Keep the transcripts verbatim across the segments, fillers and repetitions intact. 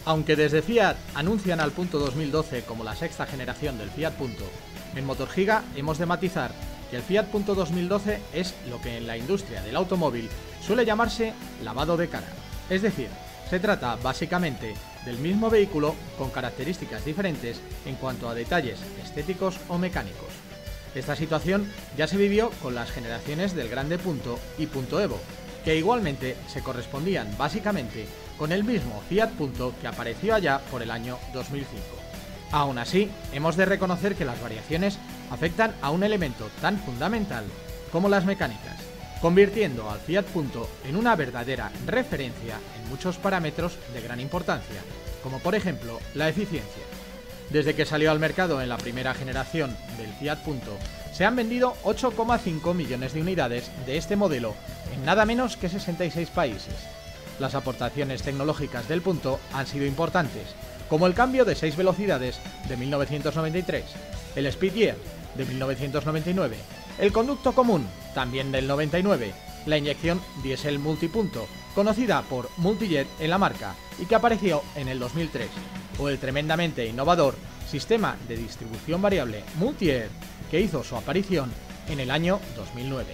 Aunque desde Fiat anuncian al Punto dos mil doce como la sexta generación del Fiat Punto, en Motorgiga hemos de matizar que el Fiat Punto dos mil doce es lo que en la industria del automóvil suele llamarse lavado de cara. Es decir, se trata básicamente del mismo vehículo con características diferentes en cuanto a detalles estéticos o mecánicos. Esta situación ya se vivió con las generaciones del Grande Punto y Punto Evo, que igualmente se correspondían básicamente con el mismo Fiat Punto que apareció allá por el año dos mil cinco. Aún así, hemos de reconocer que las variaciones afectan a un elemento tan fundamental como las mecánicas, convirtiendo al Fiat Punto en una verdadera referencia en muchos parámetros de gran importancia, como por ejemplo la eficiencia. Desde que salió al mercado en la primera generación del Fiat Punto, se han vendido ocho coma cinco millones de unidades de este modelo en nada menos que sesenta y seis países. Las aportaciones tecnológicas del Punto han sido importantes, como el cambio de seis velocidades de mil novecientos noventa y tres, el Speed Gear de mil novecientos noventa y nueve, el conducto común también del noventa y nueve, la inyección diésel multipunto, conocida por Multijet en la marca y que apareció en el dos mil tres, o el tremendamente innovador sistema de distribución variable Multi-Air que hizo su aparición en el año dos mil nueve.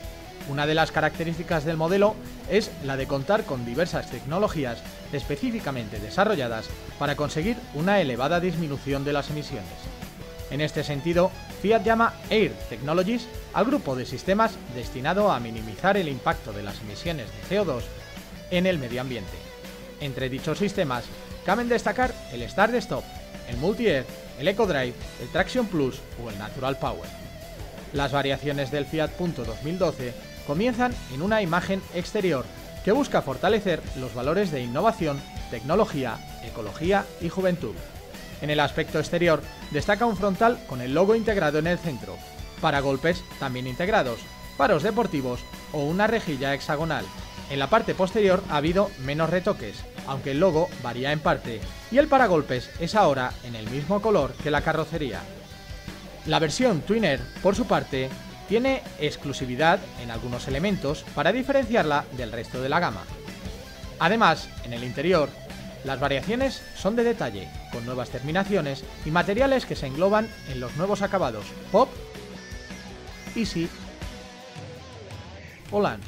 Una de las características del modelo es la de contar con diversas tecnologías específicamente desarrolladas para conseguir una elevada disminución de las emisiones. En este sentido, Fiat llama Air Technologies al grupo de sistemas destinado a minimizar el impacto de las emisiones de C O dos en el medio ambiente. Entre dichos sistemas, caben destacar el Start Stop, el Multi-Air, el EcoDrive, el Traction Plus o el Natural Power. Las variaciones del Fiat Punto dos mil doce comienzan en una imagen exterior que busca fortalecer los valores de innovación, tecnología, ecología y juventud. En el aspecto exterior destaca un frontal con el logo integrado en el centro, paragolpes también integrados, faros deportivos o una rejilla hexagonal. En la parte posterior ha habido menos retoques, aunque el logo varía en parte, y el paragolpes es ahora en el mismo color que la carrocería. La versión Twin Air, por su parte, tiene exclusividad en algunos elementos para diferenciarla del resto de la gama. Además, en el interior, las variaciones son de detalle, con nuevas terminaciones y materiales que se engloban en los nuevos acabados Pop, Easy o Lunch,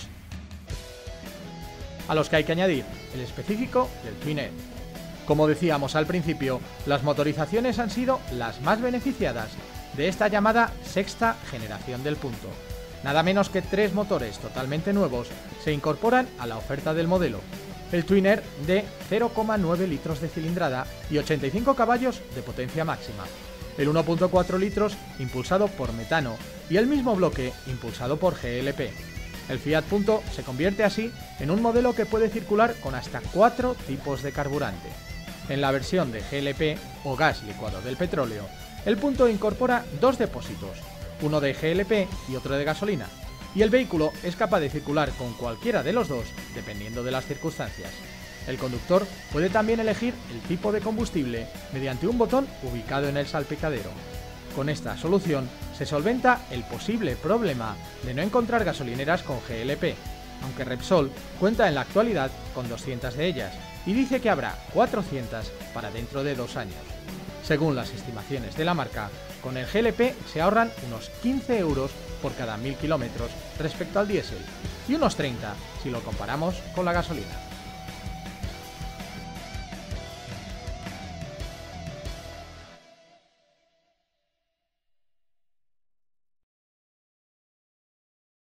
a los que hay que añadir el específico del Twin Air. Como decíamos al principio, las motorizaciones han sido las más beneficiadas de esta llamada sexta generación del Punto. Nada menos que tres motores totalmente nuevos se incorporan a la oferta del modelo. El Twin Air de cero coma nueve litros de cilindrada y ochenta y cinco caballos de potencia máxima, el uno coma cuatro litros impulsado por metano y el mismo bloque impulsado por G L P. El Fiat Punto se convierte así en un modelo que puede circular con hasta cuatro tipos de carburante. En la versión de G L P o gas licuado del petróleo, el Punto incorpora dos depósitos, uno de G L P y otro de gasolina, y el vehículo es capaz de circular con cualquiera de los dos dependiendo de las circunstancias. El conductor puede también elegir el tipo de combustible mediante un botón ubicado en el salpicadero. Con esta solución se solventa el posible problema de no encontrar gasolineras con G L P, aunque Repsol cuenta en la actualidad con doscientas de ellas y dice que habrá cuatrocientas para dentro de dos años. Según las estimaciones de la marca, con el G L P se ahorran unos quince euros por cada mil kilómetros respecto al diésel y unos treinta si lo comparamos con la gasolina.